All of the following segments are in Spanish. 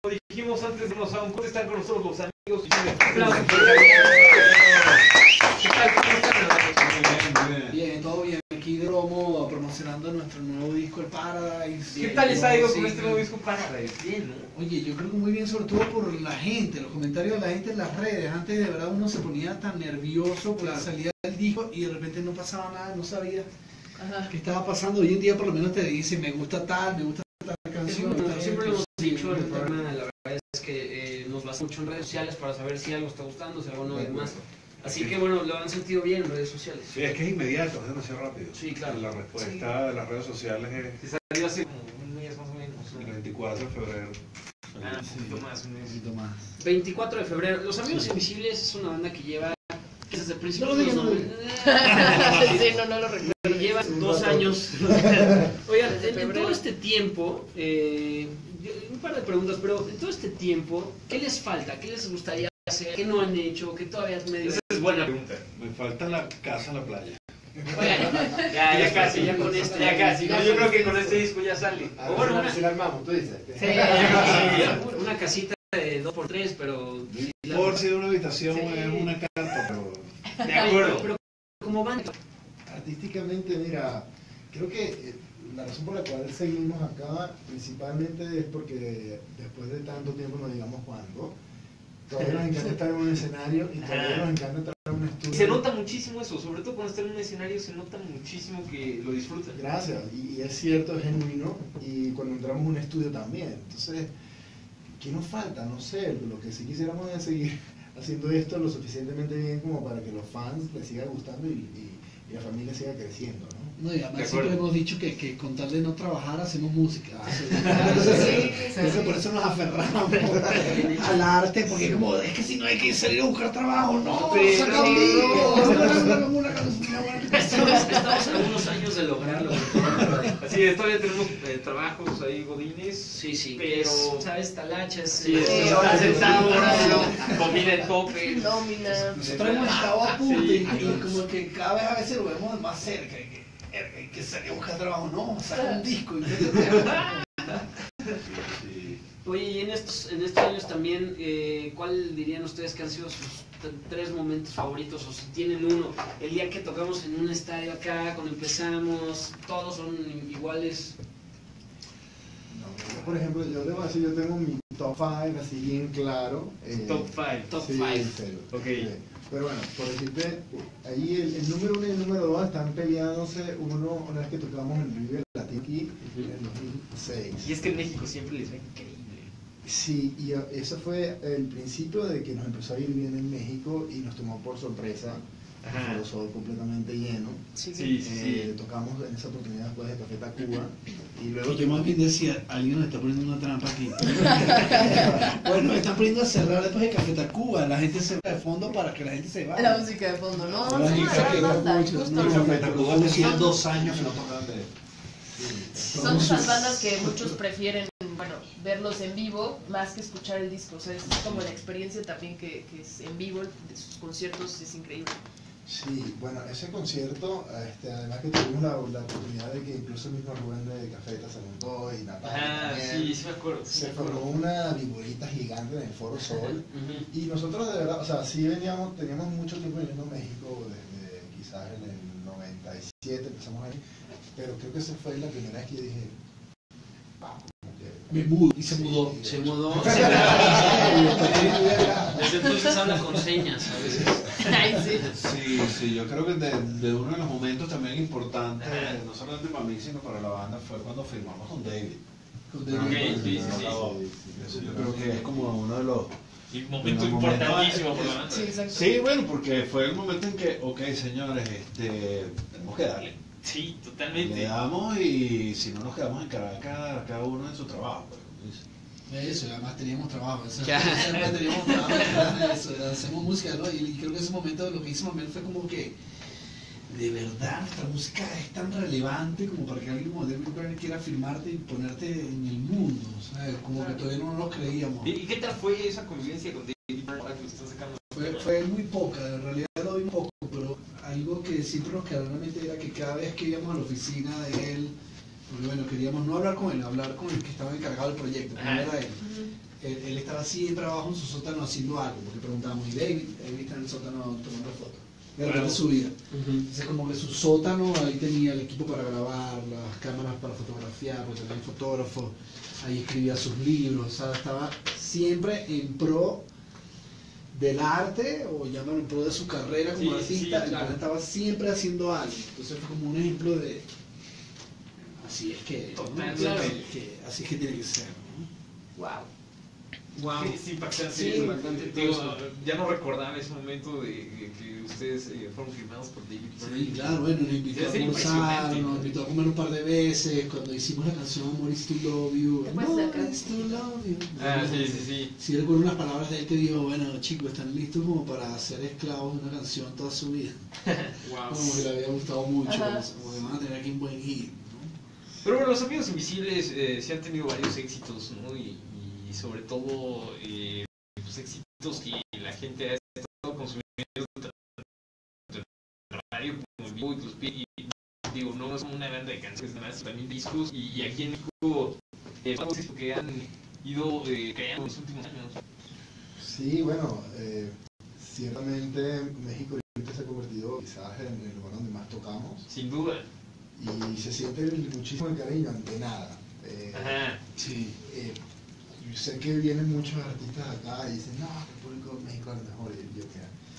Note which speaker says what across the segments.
Speaker 1: dijimos antes de irnos a un corte, están con nosotros los amigos.
Speaker 2: Aplausos.
Speaker 1: ¿Qué tal? ¿Cómo están?
Speaker 3: Muy bien.
Speaker 2: Bien, todo bien. Aquí Dromo promocionando nuestro nuevo disco, el Paradise.
Speaker 1: ¿Qué tal les ha ido con este nuevo disco Paradise? Bien, ¿no?
Speaker 2: Oye, yo creo que muy bien, sobre todo por la gente, los comentarios de la gente en las redes. Antes de verdad uno se ponía tan nervioso porque salía el disco y de repente no pasaba nada, no sabía qué estaba pasando. Hoy en día por lo menos te dicen, me gusta tal canción.
Speaker 4: Siempre lo hemos dicho en el programa, la verdad es que nos basamos mucho en redes sociales para saber si algo está gustando, si algo no y demás. Así que bueno, lo han sentido bien en redes sociales.
Speaker 3: Sí, es que es inmediato, es demasiado rápido.
Speaker 4: Sí, claro.
Speaker 3: La respuesta de las redes sociales es
Speaker 1: Se salió hace como un mes más o menos.
Speaker 3: el 24 de febrero.
Speaker 1: Ah, un poquito más, un mes.
Speaker 4: 24 de febrero. Los Amigos Invisibles es una banda que lleva desde el principio
Speaker 2: No
Speaker 4: de
Speaker 2: lo
Speaker 4: los
Speaker 2: digas,
Speaker 4: 90.
Speaker 5: Sí, no lo recuerdo.
Speaker 4: Lleva 2 años. Oigan, en todo este tiempo, un par de preguntas, pero en todo este tiempo, ¿qué les falta? ¿Qué les gustaría hacer? ¿Qué no han hecho? ¿Qué todavía medio...
Speaker 1: Esa es buena pregunta.
Speaker 3: Me falta la casa en la playa.
Speaker 4: Ya casi, ya con esto.
Speaker 1: Ya casi, ¿no? Yo creo que con este disco ya sale.
Speaker 4: O bueno,
Speaker 6: si la armamos, tú dices.
Speaker 4: Sí, una casita de 2x3, pero...
Speaker 3: Por si de una habitación
Speaker 4: Sí.
Speaker 3: es una carta, pero...
Speaker 1: De acuerdo.
Speaker 4: Pero como banda...
Speaker 6: Artísticamente, mira, creo que la razón por la cual seguimos acá principalmente es porque después de tanto tiempo, no digamos cuándo, todavía nos encanta estar en un escenario y todavía nos encanta estar en un estudio.
Speaker 1: Y se nota muchísimo eso, sobre todo cuando está en un escenario se nota muchísimo que lo disfrutan.
Speaker 6: Gracias, y es cierto, es genuino, y cuando entramos a un estudio también. Entonces, ¿qué nos falta? No sé, lo que sí quisiéramos es seguir haciendo esto lo suficientemente bien como para que los fans les siga gustando y la familia siga creciendo, ¿no?
Speaker 2: No, y además
Speaker 1: De
Speaker 2: siempre
Speaker 1: acuerdo.
Speaker 2: hemos dicho que con tal de no trabajar hacemos música.
Speaker 5: Sí.
Speaker 2: Por eso nos aferramos al arte, porque como, es que si no hay que salir a buscar trabajo, no,
Speaker 1: Sí,
Speaker 2: saca un
Speaker 1: sí.
Speaker 2: disco, una canción.
Speaker 4: Estamos a unos años de lograrlo.
Speaker 1: Así es, todavía tenemos trabajos ahí, godines.
Speaker 4: Sí, sí.
Speaker 1: Pero-
Speaker 4: ¿sabes? Talachas.
Speaker 1: Sí,
Speaker 5: horas de
Speaker 1: comida en tope.
Speaker 5: Nómina.
Speaker 2: Nosotros hemos estado a punto
Speaker 1: Sí.
Speaker 2: y como que cada vez a veces lo vemos más cerca. Hay que salir a buscar trabajo, no, saca un disco y métete a...
Speaker 3: Sí.
Speaker 4: Oye, y en estos años también, ¿cuál dirían ustedes que han sido sus 3 momentos favoritos? O si tienen uno, el día que tocamos en un estadio acá, cuando empezamos, todos son iguales.
Speaker 6: No, yo, por ejemplo, yo debo decir, yo tengo mi top 5 así bien claro.
Speaker 1: Top 5.
Speaker 4: Top
Speaker 6: sí,
Speaker 4: 5.
Speaker 6: en serio.
Speaker 1: Ok.
Speaker 6: Pero bueno, por decirte, ahí el número 1 y el número 2 están peleándose una vez que tocamos en River Latin aquí en el 2006.
Speaker 1: Y es que en México siempre les va increíble.
Speaker 6: Sí, y eso fue el principio de que nos empezó a ir bien en México y nos tomó por sorpresa.
Speaker 1: Ajá.
Speaker 6: Fue todo completamente lleno.
Speaker 1: Sí.
Speaker 6: Tocamos en esa oportunidad después de Café Tacuba y luego
Speaker 2: Y yo más bien decía, alguien nos está poniendo una trampa aquí. Bueno, nos están poniendo a cerrar después de Café Tacuba, la gente se va de fondo para que la gente se
Speaker 5: La
Speaker 2: vaya.
Speaker 5: música de fondo, ¿no?
Speaker 2: La
Speaker 5: Vamos a
Speaker 2: música que
Speaker 5: una
Speaker 2: no
Speaker 5: banda,
Speaker 2: mucho,
Speaker 5: justo
Speaker 2: no,
Speaker 5: lo-
Speaker 3: Café Tacuba tenía 2 años que no tocaban de él.
Speaker 5: Son esas bandas que muchos prefieren, bueno, verlos en vivo más que escuchar el disco. O sea, es como la experiencia también que es en vivo de sus conciertos, es increíble.
Speaker 6: sí, bueno, ese concierto, además que tuvimos la oportunidad de que incluso el mismo Rubén de Cafeta se montó y Natalia también.
Speaker 1: Sí me acuerdo.
Speaker 6: Se formó una viborita gigante en el Foro Sol y nosotros de verdad, o sea, sí teníamos mucho tiempo viniendo a México desde quizás en el 97 empezamos ahí, pero creo que esa fue la primera vez que yo dije, wow, como que...
Speaker 2: Me mudo, y se mudó.
Speaker 4: Se mudó.
Speaker 6: Sí.
Speaker 4: Desde entonces habla con señas a veces.
Speaker 5: Ay, sí.
Speaker 3: Sí, yo creo que de uno de los momentos también importantes, no solamente para mí, sino para la banda, fue cuando firmamos con David.
Speaker 2: Con
Speaker 1: Ok,
Speaker 2: David.
Speaker 1: sí.
Speaker 3: Eso yo creo que es como uno de los...
Speaker 1: Y un momento importantísimo por la banda.
Speaker 5: Sí, exacto.
Speaker 3: Sí, bueno, porque fue el momento en que, ok, señores, tenemos que darle.
Speaker 1: Sí,
Speaker 3: Le
Speaker 1: totalmente.
Speaker 3: damos y si no nos quedamos en Caracas, cada uno en su trabajo, pues, como dice.
Speaker 2: Eso, además teníamos trabajo, eso,
Speaker 4: Ya.
Speaker 2: siempre teníamos trabajo, eso, hacemos música, ¿no? Y creo que ese momento lo que hizo Mamel fue como que, de verdad, nuestra música es tan relevante como para que alguien como David Byrne quiera firmarte y ponerte en el mundo, o sea, como que todavía no lo creíamos.
Speaker 1: ¿Y qué tal fue esa convivencia con David ahora que lo están sacando?
Speaker 2: Fue muy poca, en realidad lo vi poco, pero algo que siempre nos quedó en la mente era que cada vez que íbamos a la oficina de él, Porque bueno, queríamos no hablar con él, hablar con el que estaba encargado del proyecto, que no era él.
Speaker 5: Ujú.
Speaker 2: Él estaba siempre abajo en su sótano haciendo algo, porque preguntábamos, ¿y David? David está en el sótano tomando fotos. De repente subía. Entonces como que su sótano, ahí tenía el equipo para grabar, las cámaras para fotografiar, porque tenía un fotógrafo, ahí escribía sus libros, o sea, estaba siempre en pro del arte, o llaman en pro de su carrera como
Speaker 4: Sí, sí,
Speaker 2: artista,
Speaker 4: claro.
Speaker 2: entonces estaba siempre haciendo algo. Entonces fue como un ejemplo de, así es que, ¿no?
Speaker 4: Total,
Speaker 5: claro.
Speaker 2: Así es que tiene que ser, ¿no?
Speaker 5: Wow.
Speaker 4: Wow.
Speaker 1: Sí, impactante.
Speaker 4: Sí, impactante todo
Speaker 1: Digo,
Speaker 4: eso.
Speaker 1: ya no recordaba ese momento de que ustedes fueron firmados por David Byrne.
Speaker 2: Sí, claro, bueno, nos invitó
Speaker 1: Debe
Speaker 2: a
Speaker 1: ser
Speaker 2: almorzar,
Speaker 1: impresionante,
Speaker 2: nos
Speaker 1: ¿no?
Speaker 2: invitó a comer un par de veces, cuando hicimos la canción More is to Love You,
Speaker 5: ¿Te puedes sacar?
Speaker 2: More is to Love You.
Speaker 1: Ah, sí.
Speaker 2: Sí, recuerdo unas palabras de él que dijo, bueno chicos, están listos como para ser esclavos de una canción toda su vida.
Speaker 4: Wow.
Speaker 2: Como que le había gustado mucho,
Speaker 5: Ajá.
Speaker 2: como que van a tener aquí un buen hit, ¿no?
Speaker 1: Pero bueno, los Amigos Invisibles sí han tenido varios éxitos, ¿no? Y sobre todo, pues éxitos que la gente ha estado consumiendo tanto en radio como en vivo, incluso, y digo, no es como una banda de canciones nada más, también discos, y aquí en México, discos que han ido creando en los últimos años.
Speaker 6: Sí, bueno, ciertamente México ahorita se ha convertido quizás en el lugar donde más tocamos
Speaker 1: Sin duda.
Speaker 6: y se siente muchísimo el cariño ante nada.
Speaker 1: Ajá.
Speaker 2: Sí.
Speaker 6: Yo sé que vienen muchos artistas acá y dicen, no, que el público de México es el mejor. Y yo,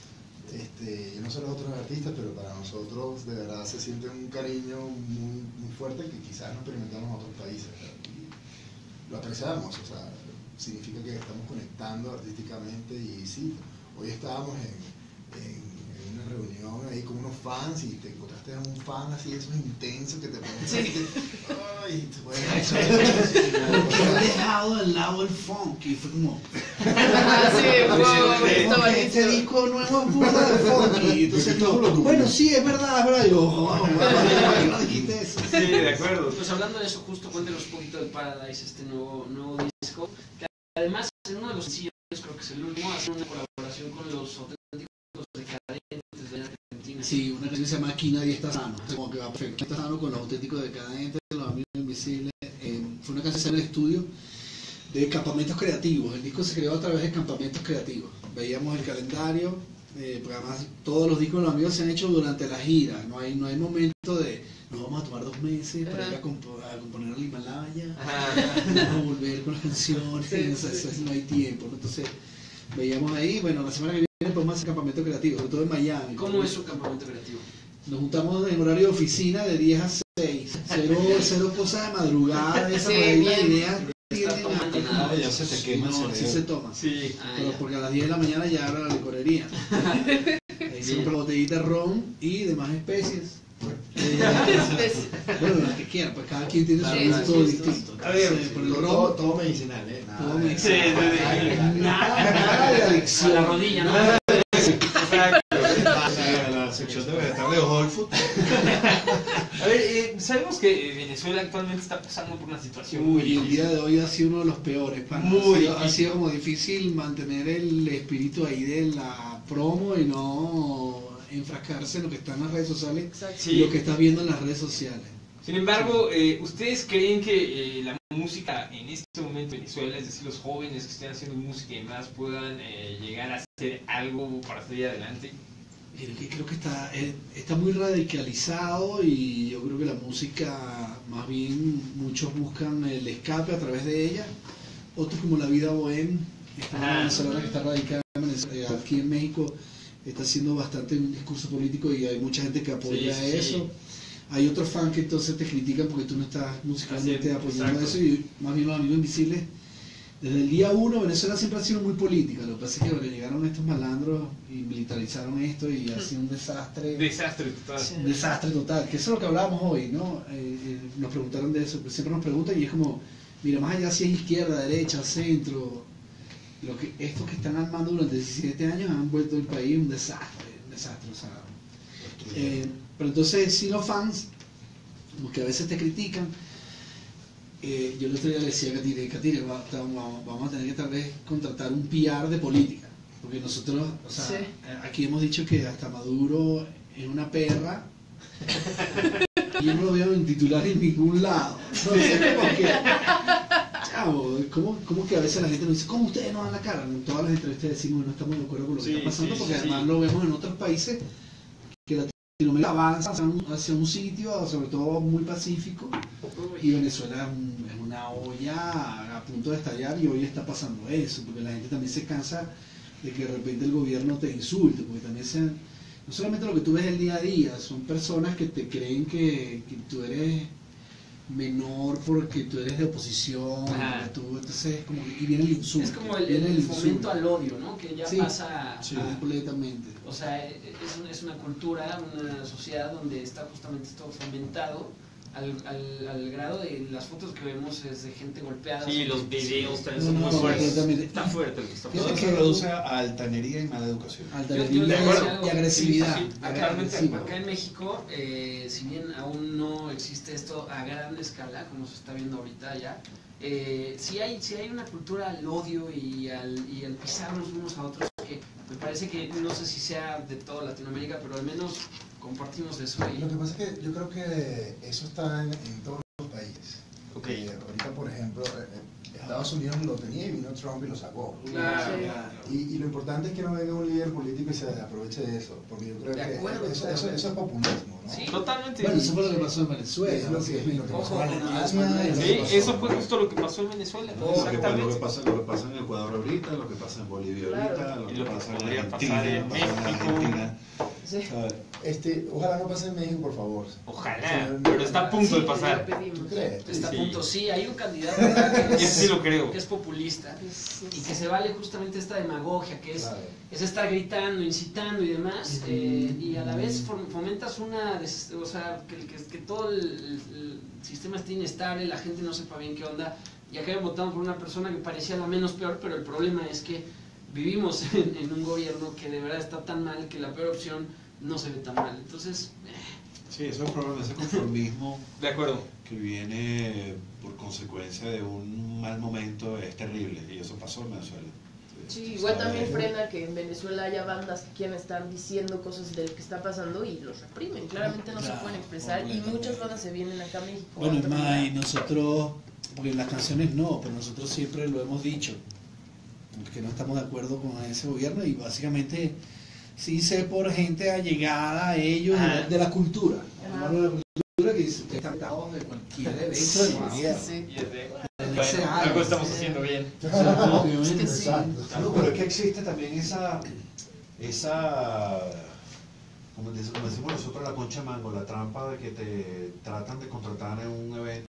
Speaker 6: mira, yo no sé los otros artistas, pero para nosotros de verdad se siente un cariño muy, muy fuerte que quizás no experimentamos en otros países. Y lo apreciamos, o sea, significa que estamos conectando artísticamente y sí, hoy estábamos en una reunión ahí con unos fans y te encontraste a un fan así, esos intensos que te ponen ay, te pueden
Speaker 2: Porque han dejado de lado el funk y fue como,
Speaker 5: Sí, wow, está
Speaker 2: "Porque este
Speaker 5: buenísimo.
Speaker 2: disco nuevo es burda de funk", y entonces yo, bueno, sí, es verdad, y yo, "Oh, ¿por qué no dijiste eso?"
Speaker 1: Sí, de acuerdo.
Speaker 4: Pues hablando de eso, justo cuéntenos un poquito de Paradise, este nuevo disco, que además en uno de los sencillos, creo que es el último, hace una colaboración con los auténticos decadentes de Argentina.
Speaker 2: Sí, una canción que se llama Aquí Nadie Está Sano, como que va perfecto. Está sano con los auténticos decadentes, los amigos invisibles. Fue una canción en el estudio de campamentos creativos. El disco se creó a través de campamentos creativos. Veíamos el calendario, porque además todos los discos de los amigos se han hecho durante la gira. No hay momento de nos vamos a tomar 2 meses para ir a componer al Himalaya, vamos a volver con las canciones,
Speaker 5: Sí,
Speaker 2: o sea,
Speaker 5: sí.
Speaker 2: eso no hay tiempo, ¿no? Entonces veíamos ahí, bueno, la semana que viene podemos hacer campamento creativo, sobre todo en Miami.
Speaker 4: ¿Cómo es su campamento creativo?
Speaker 2: Nos juntamos en horario de oficina de 10 a 6, cero cosas de madrugada, esa
Speaker 5: Sí,
Speaker 2: buena
Speaker 5: bien.
Speaker 2: idea.
Speaker 4: Está tomando nada.
Speaker 3: Ya se te quema el
Speaker 2: No, sí
Speaker 3: cerebro.
Speaker 2: se toma.
Speaker 1: Sí.
Speaker 4: Ah,
Speaker 2: Pero
Speaker 4: ya.
Speaker 2: porque a las 10 de la mañana ya abre la licorería. Ahí se compra botellita de ron y demás especies. Bueno, las que quieran, pues cada quien tiene su
Speaker 5: Sí,
Speaker 2: gusto
Speaker 5: sí,
Speaker 2: distinto.
Speaker 1: A ver,
Speaker 2: Entonces, por el ron,
Speaker 6: todo medicinal,
Speaker 2: todo
Speaker 6: nada,
Speaker 2: me
Speaker 1: Sí, sí, sí.
Speaker 2: nada de
Speaker 4: A
Speaker 2: adicción.
Speaker 4: la rodilla, ¿no?
Speaker 3: La sección de vegetales de Whole Foods.
Speaker 1: A ver, sabemos que Venezuela actualmente está pasando por una situación muy
Speaker 2: Uy, el
Speaker 1: difícil.
Speaker 2: día de hoy ha sido uno de los peores. Pana.
Speaker 1: Muy
Speaker 2: Ha
Speaker 1: difícil.
Speaker 2: sido como difícil mantener el espíritu ahí de la promo y no enfrascarse en lo que está en las redes sociales
Speaker 5: Exacto.
Speaker 1: Sí.
Speaker 2: y lo que estás viendo en las redes sociales.
Speaker 1: Sin embargo, ¿ustedes creen que la música en este momento en Venezuela, es decir, los jóvenes que estén haciendo música y demás, puedan llegar a hacer algo para salir adelante?
Speaker 2: Creo que está muy radicalizado y yo creo que la música, más bien muchos buscan el escape a través de ella. Otros como La Vida Bohem, esta
Speaker 1: Ajá.
Speaker 2: venezolana que está radicada en Venezuela, aquí en México, está haciendo bastante un discurso político y hay mucha gente que apoya
Speaker 1: Sí, sí.
Speaker 2: eso. Hay otros fans que entonces te critican porque tú no estás musicalmente
Speaker 1: Así,
Speaker 2: apoyando
Speaker 1: exacto.
Speaker 2: eso, y más bien los amigos invisibles. Desde el día 1 Venezuela siempre ha sido muy política, lo que pasa es que bueno, llegaron estos malandros y militarizaron esto y ha sido un desastre.
Speaker 1: Desastre total.
Speaker 2: Un desastre total, que eso es lo que hablábamos hoy, ¿no? Nos preguntaron de eso, pues siempre nos preguntan y es como, mira, más allá si es izquierda, derecha, centro, estos que están armando durante 17 años han vuelto el país un desastre, o sea, pero entonces sí los fans, como que a veces te critican, yo el otro día le decía a Katire, vamos a tener que tal vez contratar un PR de política, porque nosotros, o sea,
Speaker 5: Sí.
Speaker 2: aquí hemos dicho que hasta Maduro es una perra yo no lo veo en titular en ningún lado. No sé, como que, chavo, como que a veces la gente nos dice, ¿cómo ustedes no dan la cara? En todas las entrevistas decimos, no estamos de acuerdo con lo que está pasando, porque además lo vemos en otros países que Latinoamérica avanza hacia un sitio, sobre todo muy pacífico, y Venezuela es una olla a punto de estallar, y hoy está pasando eso, porque la gente también se cansa de que de repente el gobierno te insulte, porque también no solamente lo que tú ves el día a día, son personas que te creen que tú eres menor porque tú eres de oposición, entonces como que, y viene el insulto.
Speaker 4: Es como el fomento al odio, ¿no? Que ya pasa
Speaker 2: completamente.
Speaker 4: O sea, es una cultura, una sociedad donde está justamente esto fomentado al grado de las fotos que vemos es de gente golpeada.
Speaker 1: Sí, los videos también son muy fuertes. Está fuerte.
Speaker 3: Todo se reduce a altanería y mala educación.
Speaker 2: Altanería y agresividad.
Speaker 4: Acá en México, si bien aún no existe esto a gran escala, como se está viendo ahorita ya, sí hay una cultura al odio y al pisarnos unos a otros que me parece que, no sé si sea de toda Latinoamérica, pero al menos compartimos eso.
Speaker 6: Lo que pasa es que yo creo que eso está en todos los países. Ahorita, por ejemplo, Estados Unidos lo tenía y vino Trump y lo sacó.
Speaker 4: Claro.
Speaker 6: Y lo importante es que no venga un líder político y se aproveche de eso, porque yo creo que eso es populismo, ¿no?
Speaker 4: Sí,
Speaker 1: totalmente.
Speaker 2: Bueno, eso fue lo que pasó en Venezuela.
Speaker 6: Es lo que pasó en
Speaker 4: Alemania,
Speaker 1: Sí, eso fue justo lo que pasó en Venezuela. Exactamente.
Speaker 3: Lo que pasa en Ecuador ahorita, lo que pasa en Bolivia ahorita, lo que pasa en
Speaker 1: podría
Speaker 3: Argentina,
Speaker 1: pasar en
Speaker 3: lo que pasa en
Speaker 1: México.
Speaker 3: Argentina.
Speaker 5: Sí.
Speaker 3: ¿Sabes?
Speaker 6: Ojalá no pase en México, por favor.
Speaker 1: Ojalá, pero está a punto de pasar.
Speaker 6: ¿Tú crees?
Speaker 4: está a
Speaker 1: Sí.
Speaker 4: punto. Sí, hay un candidato acá que
Speaker 1: Yo sí lo creo.
Speaker 4: que es populista y que se vale justamente esta demagogia que es,
Speaker 6: Claro.
Speaker 4: es estar gritando, incitando y demás, y a la vez fomentas o sea, que todo el sistema esté inestable, la gente no sepa bien qué onda, y acaban votando por una persona que parecía la menos peor, pero el problema es que vivimos en un gobierno que de verdad está tan mal que la peor opción no se ve tan mal. Entonces,
Speaker 3: Sí, eso es el problema, ese conformismo
Speaker 1: De acuerdo.
Speaker 3: que viene por consecuencia de un mal momento es terrible, y eso pasó en Venezuela.
Speaker 5: Sí, igual
Speaker 3: ¿Sabes?
Speaker 5: también frena que en Venezuela haya bandas que quieran estar diciendo cosas de lo que está pasando y los reprimen. Claramente no se pueden expresar y muchas bandas se vienen acá a México.
Speaker 2: Bueno,
Speaker 5: a
Speaker 2: es más,
Speaker 5: terminar.
Speaker 2: y nosotros, porque en las canciones no, pero nosotros siempre lo hemos dicho, que no estamos de acuerdo con ese gobierno y básicamente sí sé por gente allegada a ellos de la cultura, de la cultura que dice que están atados de cualquier evento de gobierno.
Speaker 5: Sí.
Speaker 1: Y es de,
Speaker 2: Ese
Speaker 1: bueno,
Speaker 2: algo,
Speaker 1: algo estamos
Speaker 5: sí.
Speaker 1: haciendo bien.
Speaker 2: Obviamente.
Speaker 5: que sí.
Speaker 6: Exacto.
Speaker 3: No, pero es que existe también esa como decimos nosotros, la concha mango, la trampa de que te tratan de contratar en un evento